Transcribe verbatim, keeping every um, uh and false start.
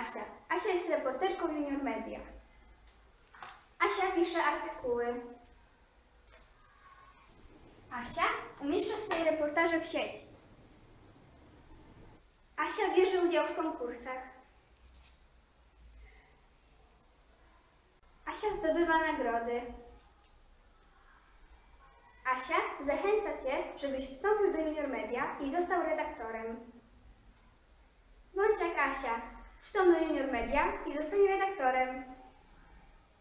Asia. Asia jest reporterką Junior Media. Asia pisze artykuły. Asia umieszcza swoje reportaże w sieci. Asia bierze udział w konkursach. Asia zdobywa nagrody. Asia zachęca Cię, żebyś wstąpił do Junior Media i został redaktorem. Bądź jak Asia, wstąp do Junior Media i zostań redaktorem.